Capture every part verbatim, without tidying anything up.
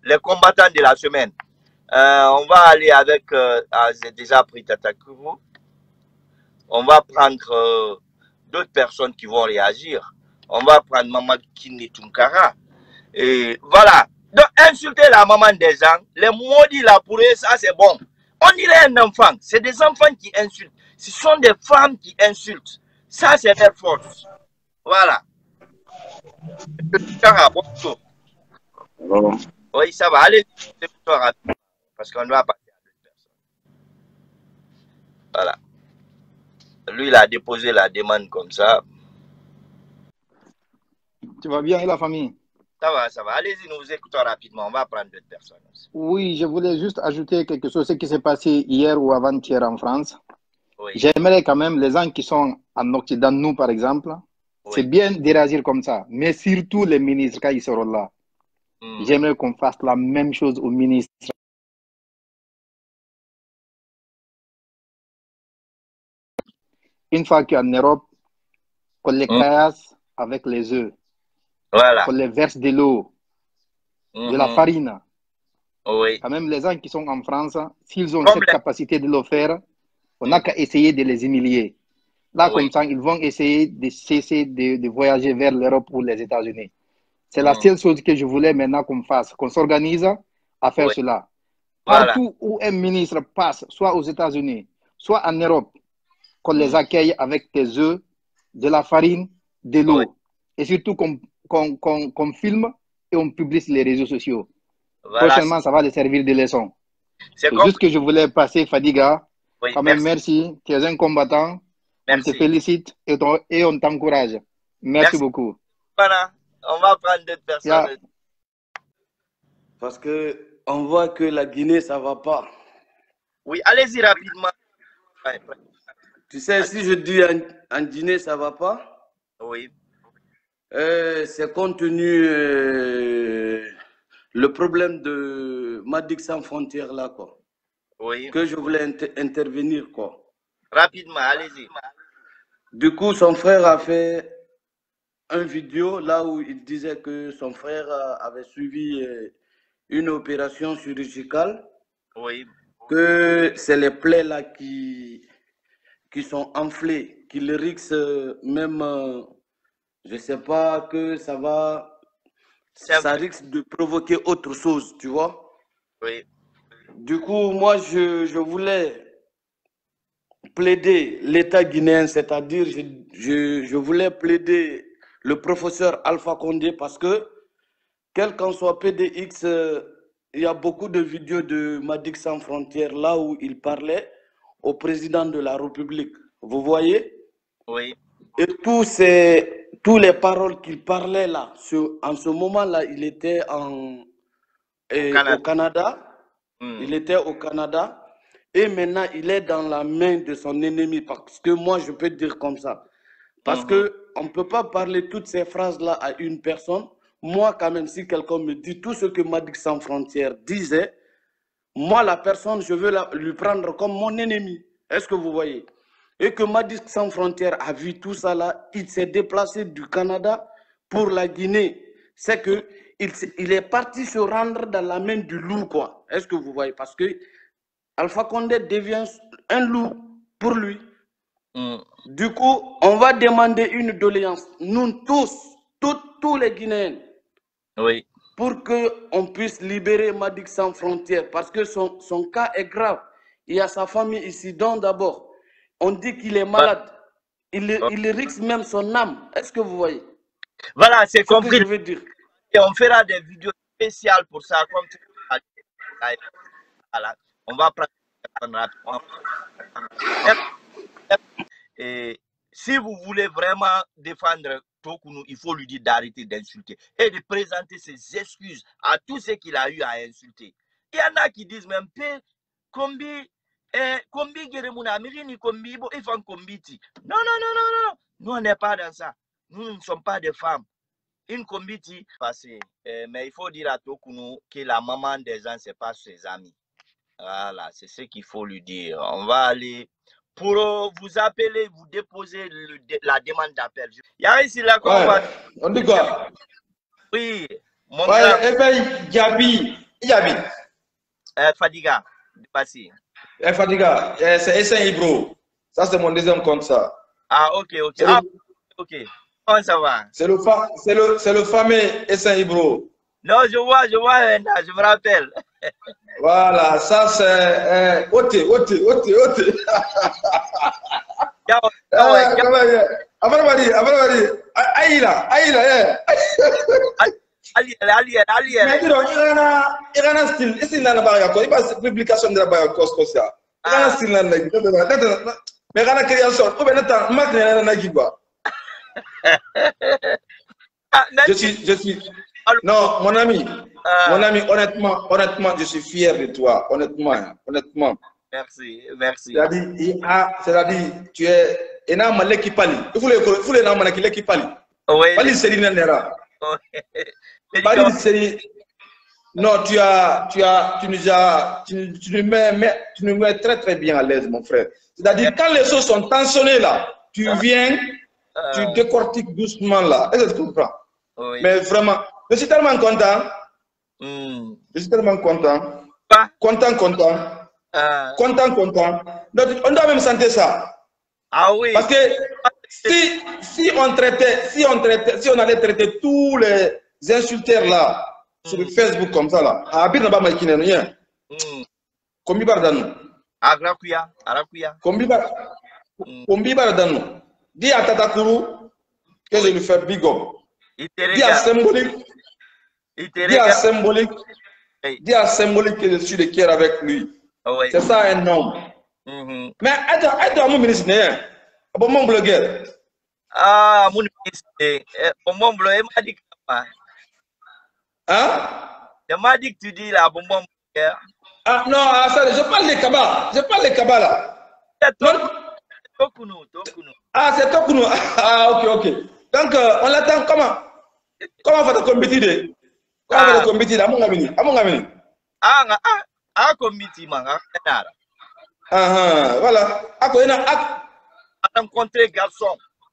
les combattants de la semaine. Euh, on va aller avec, euh, ah, j'ai déjà pris Tata Kuro. On va prendre euh, d'autres personnes qui vont réagir. On va prendre Maman Kine Tunkara. Et voilà. Donc, insulter la maman des gens, les maudits là pour eux, ça c'est bon. On dirait un enfant. C'est des enfants qui insultent. Ce sont des femmes qui insultent. Ça c'est leur force. Voilà. Tunkara, bonjour. Bon. Oui, ça va. Allez, parce qu'on doit passer à d'autres personnes. Voilà. Lui, il a déposé la demande comme ça. Tu vas bien et la famille? Ça va, ça va. Allez-y, nous vous écoutons rapidement. On va prendre d'autres personnes aussi. Oui, je voulais juste ajouter quelque chose. Ce qui s'est passé hier ou avant-hier en France. Oui. J'aimerais quand même, les gens qui sont en Occident, nous par exemple, oui. C'est bien de réagir comme ça. Mais surtout les ministres, quand ils seront là. Mm. J'aimerais qu'on fasse la même chose aux ministres. Une fois qu'en Europe, qu'on les caillasse mm. avec les œufs. Voilà. Qu'on les verse de l'eau, mm-hmm. de la farine. Oui. Quand même, les gens qui sont en France, s'ils ont comme cette les... capacité de le faire, on n'a mm. qu'à essayer de les humilier. Là, oui. Comme ça, ils vont essayer de cesser de, de voyager vers l'Europe ou les États-Unis. C'est mm. la seule chose que je voulais maintenant qu'on fasse, qu'on s'organise à faire oui. cela. Partout voilà. Où un ministre passe, soit aux États-Unis, soit en Europe, qu'on mm. les accueille avec des œufs, de la farine, de l'eau. Oui. Et surtout qu'on qu'on, qu'on, qu'on filme et on publie sur les réseaux sociaux. Voilà. Prochainement, ça va les servir de leçon. C'est comme... juste que je voulais passer, Fadiga. Oui, quand même, merci. merci. Tu es un combattant. Merci. On te félicite et, et on t'encourage. Merci, merci beaucoup. Voilà. On va prendre d'autres personnes. Yeah. Parce que on voit que la Guinée, ça va pas. Oui, allez-y rapidement. Tu sais, si je dis en, en Guinée, ça va pas. Oui. Euh, c'est compte tenu euh, le problème de Madik Sans Frontières là, quoi. Oui. Que je voulais inter intervenir, quoi. Rapidement, allez-y. Du coup, son frère a fait une vidéo là où il disait que son frère avait suivi une opération chirurgicale. Oui. Que c'est les plaies là qui, qui sont enflées, qui le risquent même, je ne sais pas, que ça va, ça risque de provoquer autre chose, tu vois. Oui. Du coup, moi, je, je voulais plaider l'État guinéen, c'est-à-dire, je, je, je voulais plaider le professeur Alpha Condé parce que, quel qu'en soit P D X, il y a beaucoup de vidéos de Madik Sans Frontières là où il parlait au président de la République. Vous voyez? Oui. Et tous ces, tous les paroles qu'il parlait là, sur, en ce moment-là, il était en, et, au Canada. Au Canada. Mm. Il était au Canada. Et maintenant, il est dans la main de son ennemi. Parce que moi, je peux dire comme ça. Parce mm-hmm. qu'on ne peut pas parler toutes ces phrases-là à une personne. Moi, quand même, si quelqu'un me dit tout ce que Madik Sans Frontières disait, moi, la personne, je veux la, lui prendre comme mon ennemi. Est-ce que vous voyez? Et que Madik Sans Frontières a vu tout ça là, il s'est déplacé du Canada pour la Guinée. C'est que il, il est parti se rendre dans la main du loup, quoi. Est-ce que vous voyez? Parce que Alpha Condé devient un loup pour lui. Mm. Du coup, on va demander une doléance, nous tous, tous, tous les Guinéens. Oui. Pour qu'on puisse libérer Madik Sans Frontières, parce que son, son cas est grave. Il y a sa famille ici, donc d'abord, on dit qu'il est malade. Il, oh. il risque même son âme. Est-ce que vous voyez? Voilà, c'est compris. Ce que je veux dire. Et on fera des vidéos spéciales pour ça. Comme tu voilà. On va prendre rapidement. Et si vous voulez vraiment défendre Tokounou, il faut lui dire d'arrêter d'insulter et de présenter ses excuses à tous ceux qu'il a eu à insulter. Il y en a qui disent même Kombi, Kombi Geremuna, Mirini Kombi, il faut Kombiti. Non, non, non, non, non. Nous, on n'est pas dans ça. Nous ne sommes pas des femmes. Une Kombiti, passé. Mais il faut dire à Tokounou que la maman des gens, ce n'est pas ses amis. Voilà, c'est ce qu'il faut lui dire. On va aller. Pour vous appeler, vous déposer le, la demande d'appel. Il y a ici là qu'on ouais. va... On dit quoi? Oui. Mon ouais, eh bien, Gabi, Yabi. Euh, Fadiga, passé. Eh, Fadiga, eh, c'est Essin Ibro. Ça, c'est mon deuxième compte, ça. Ah, ok, ok. Ah, le... ok. Comment ça va? C'est le, fa... le, le fameux Essin Ibro. Non, je vois, je vois, je me rappelle. Voilà, ça, c'est... Eh, Ote, Ote, Ote, Ote. Après, on va dire, après, on va dire, Aïla, Aïla, eh. Ali, Ali, Ali. Mais dis donc, il y a il y a un style, il y a un barrière, il y a une publication de la barrière comme ça. Il y a un style là, mais il y a une création, ou bien attends, Marc n'est pas là qui va. Je suis, je suis. Non, mon ami, mon ami, honnêtement, honnêtement, je suis fier de toi, honnêtement, honnêtement. Merci, merci. C'est-à-dire, tu es un homme qui parle. Il faut le, il faut le nom qui parle. Oui. Parle c'est l'inéra. Parle c'est. Non, tu as, tu as, tu nous as, tu, tu nous mets, tu nous mets très très bien à l'aise, mon frère. C'est-à-dire quand les choses sont tensionnées là, tu viens, tu décortiques doucement là. Est-ce que tu comprends? Oui. Mais vraiment, je suis tellement content. Mm. Je suis tellement content. Pas? Content, content. Euh... Content, content. Donc, on doit même sentir ça. Ah oui. Parce que si, si on traitait, si on traitait, si on allait traiter tous les insulteurs là, mm. sur Facebook comme ça là, à Abir n'a pas marqué rien. Combien bar dans Arakuya, Arakuya. Combien bar, combien bar dans dis à Tatakuru que je lui fais big up. Dis à symbolique. Dis à symbolique. Dis à symbolique que je suis de cœur avec lui. Oh, oui. C'est ça un homme. Mm-hmm. Mais attends, attends, mon ministre, bon, mon blogueur. Ah, mon ministre, mon blogueur, il m'a dit que. Hein? Il m'a dit que tu dis là, bon, mon blogueur. Ah, non, ah, ça, je parle des cabas. Je parle des cabas là. C'est Tokunu, Tokunu. Ah, c'est Tokunu. Ah, ok, ok. Donc, euh, on l'attend comment? Comment va te compétir? Comment va te compétir? À mon ami. À mon ami. Ah, ah. Ah, comité, man. Ah, ah, voilà. Ah, quoi, ah. Rencontrer garçon.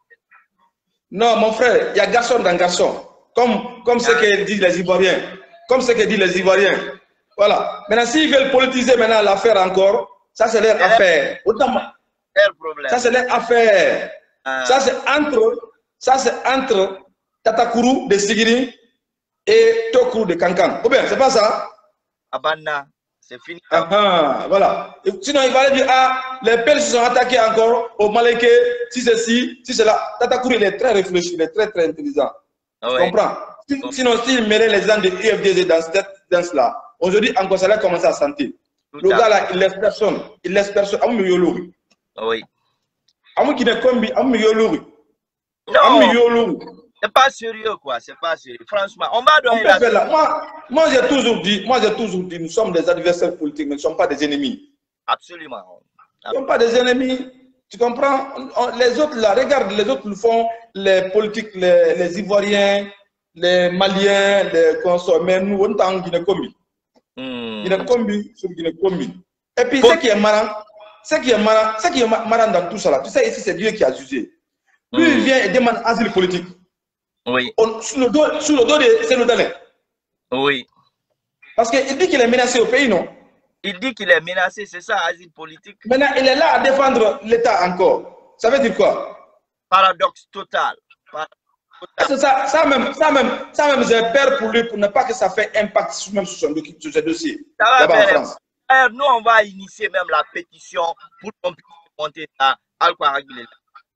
Non, mon frère, il y a garçon dans garçon. Comme, comme ce que disent les Ivoiriens. Comme ce que disent les Ivoiriens. Voilà. Maintenant, s'ils veulent politiser maintenant l'affaire encore, ça c'est leur affaire. Autant. Ça c'est leur affaire. Ah. Ça c'est entre, ça c'est entre Tatakuru de Sigiri et Tokuru de Kankan. Ou bien, c'est pas ça? Abana. C'est fini. Ah, ah, voilà. Sinon, il va dire, ah, les Pels se sont attaqués encore au Malaiké, si c'est ci, si c'est là. Tatakuru, il est très réfléchi, il est très très intelligent. Ah, tu ouais. comprends? Sinon, s'il mêlait les gens de I F D Z dans cette danse-là, aujourd'hui, encore, ça va commencer à sentir. Le gars là, il laisse personne. Il laisse personne. Amu Yolouri. Oui. Amu qui ne combi, Amu Yolouri. Amu Yolouri. C'est pas sérieux, quoi. C'est pas sérieux. Franchement, on va donner la... Là. Moi, moi j'ai toujours dit, moi j'ai toujours dit, nous sommes des adversaires politiques, mais nous ne sommes pas des ennemis. Absolument. Nous ne sommes pas des ennemis. Tu comprends? On, les autres là, regarde, les autres le font, les politiques, les, les Ivoiriens, les Maliens, les consorts. Mais nous, on est en Guinée-Combi. Guinée-Combi sur Guinée-Combi. Et puis, ce qui est marrant, ce qui est marrant, ce qui est marrant dans tout ça là, tu sais, ici, c'est Dieu qui a jugé. Lui, mm. il vient et demande asile politique. Oui. On, sous, le dos, sous le dos de Sénégalais. Oui. Parce qu'il dit qu'il est menacé au pays, non? Il dit qu'il est menacé, c'est ça, asile politique. Maintenant, il est là à défendre l'État encore. Ça veut dire quoi? Paradoxe total. Paradoxe. Ça, ça même, ça même, ça même j'ai peur pour lui, pour ne pas que ça fait impact même sur, son, sur ses dossiers. Ça va faire. Nous, on va initier même la pétition pour qu'on puisse monter à Al-Kwaragil.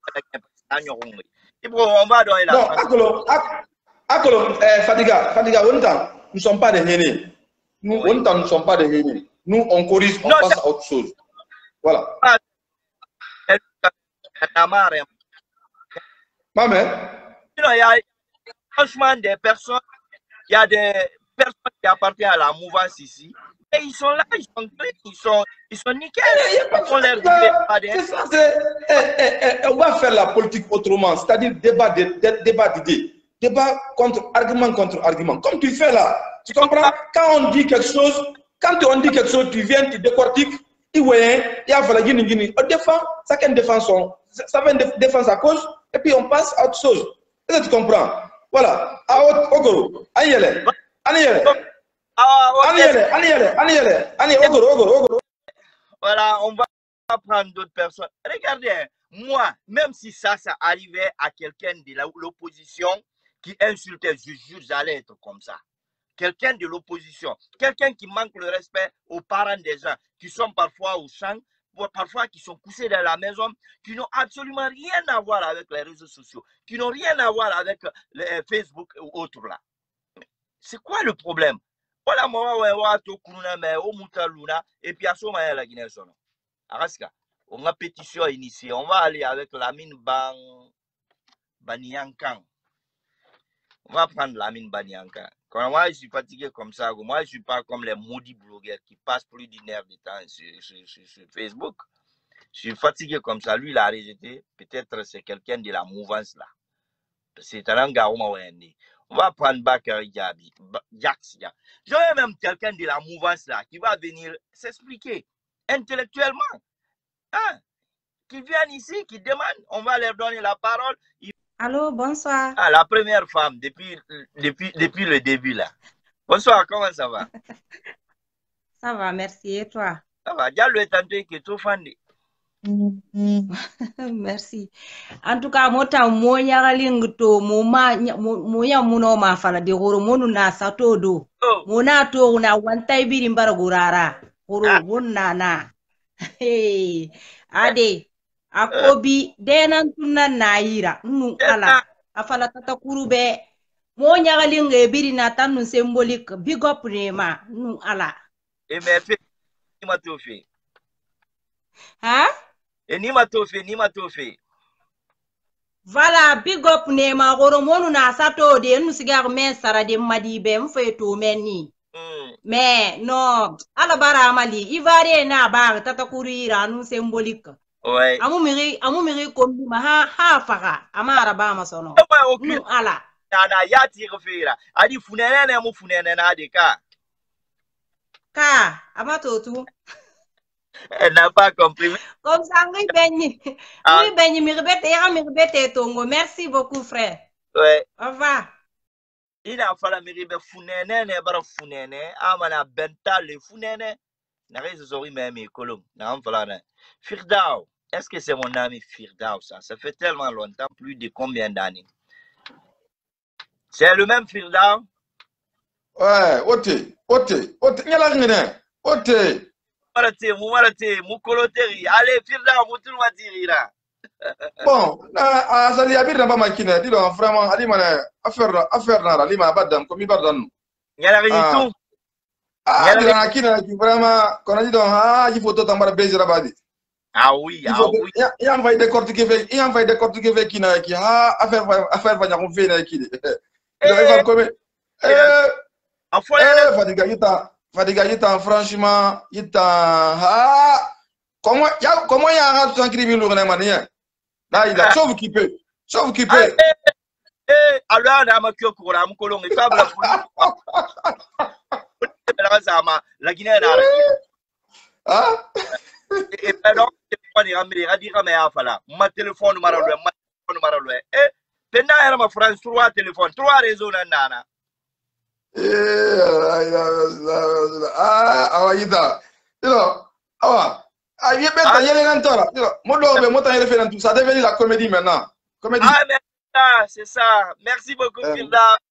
On va donner la... Non, Akolo, Akolo, eh, Fadiga, Fadiga, nous ne sommes pas des haineux. Nous, oui. nous ne sommes pas des haineux. Nous, on corrige, on non, passe à autre chose. Voilà. Maman. Il y a franchement des personnes, il y a des personnes qui appartiennent à la mouvance ici. Et ils sont là, ils sont clean, ils sont, ils sont nickel. C'est ça, c'est, eh, eh, eh, on va faire la politique autrement, c'est-à-dire débat d'idées, débat contre argument contre argument, comme tu fais là. Tu comprends? Quand on dit quelque chose, quand on dit quelque chose, tu viens, tu décortiques, tu vois, il y a la guinée, guinée. On défend, chacun défend son, ça va défendre sa cause, et puis on passe à autre chose. Est-ce que tu comprends? Voilà. À Ogoro, Aïele, Aïele. Ah, ok. Allez, allez, allez, allez, allez, ogoro, ogoro, ogoro. Voilà, on va prendre d'autres personnes. Regardez, moi, même si ça, ça arrivait à quelqu'un de l'opposition qui insultait, je jure, j'allais être comme ça. Quelqu'un de l'opposition, quelqu'un qui manque le respect aux parents des gens, qui sont parfois au champ, parfois qui sont couchés dans la maison, qui n'ont absolument rien à voir avec les réseaux sociaux, qui n'ont rien à voir avec les Facebook ou autres là. C'est quoi le problème? Voilà, moi, et puis à ce moment-là, la Guinée sonne. Araska, on a pétition initiée, on va aller avec Lamine Ban Banyankan. On va prendre Lamine Banyankan. Quand moi je suis fatigué comme ça, moi je suis pas comme les maudits blogueurs qui passent plus d'une heure de temps sur, sur, sur, sur Facebook. Je suis fatigué comme ça. Lui, il a rejeté. Peut-être c'est quelqu'un de la mouvance là. C'est un gars, on va prendre Bakary Diaby. J'aurais même quelqu'un de la mouvance là qui va venir s'expliquer intellectuellement. Hein? Qui viennent ici, qui demandent, on va leur donner la parole. Allô, bonsoir. Ah, la première femme depuis, depuis, depuis le début là. Bonsoir, comment ça va? Ça va, merci. Et toi? Ça va, déjà le temps que tu fan. Merci. En tout cas, moi, ta moya galingo moma moya muno ma fala de goro monu na sato do. Mona to na wantai biri mbara gurara. Goro wonna na. Hey, ade. Akobi denan tunan naira nu ala afala tata kurube mo nyagalinga ebiri na tanu symbolique big up rema nu ala e me fe ni matofe ha e ni matofe ni matofe vala big up nema goro monu na sato de nu sigar men sara de madibe mfe to menni mm. Mais no ala bara amali ivare na ba tata kurira nu symbolique. Ouais. Amu miri amu miri kombi ma ha ha faka amara ba masono. Nu ala. Na na yati refera. Adi funene na mu funene na de ka. Ka amato tu. Elle n'a pas compris. Comme ça ngui benni. Ngui benni mi rebete ya mi rebete tongo. Merci beaucoup frère. Ouais. Au revoir. Ina fala mi rebe funene ne bara funene amana benta le funene. Na réseau zori même kolom. Na am fala na. Firdao, est-ce que c'est mon ami Firdao ça? Ça fait tellement longtemps, plus de combien d'années? C'est le même Firdao? Ouais, ote, ote, ote, nyala ngene, ote. Mourate, mourate, moukoloteri, allez Firdao, moutou matirira. Bon, na azali abir na ba makine, dis donc vraiment, ali mana affaire affaire na ali ma badam comme badam. Nyala ritu. Ah, dis na kina ki vraiment, qu'on a dit donc ah, il faut tout en plaisir abadi. Ah oui, ah oui. Il y a envoyé des cortes qui fait, il y a envoyé des cortes qui fait qui n'a qui a affaire affaire va y faire na qui. Il va comme eh eh fadiga yita, fadiga yita franchement yita ah comment y a comment y a un sans criminel na manière. Là il a sauf qui peut, sauf qui peut. Eh alors na ma kyo ko ra mu kolong e fabla. La Guinée na. Ah et pardon, ma téléphone numero due, ma téléphone numero due. Eh, penna era ma France trois téléphone, trois réseaux nana. Eh, ah, awayita. Dilo, awa. Ah, il est bête, il est lentora. Dilo, mon lobe, mon temps il fait tout ça devient la comédie maintenant. Comédie. Ah, mais ça, c'est ça. Merci beaucoup, Filda.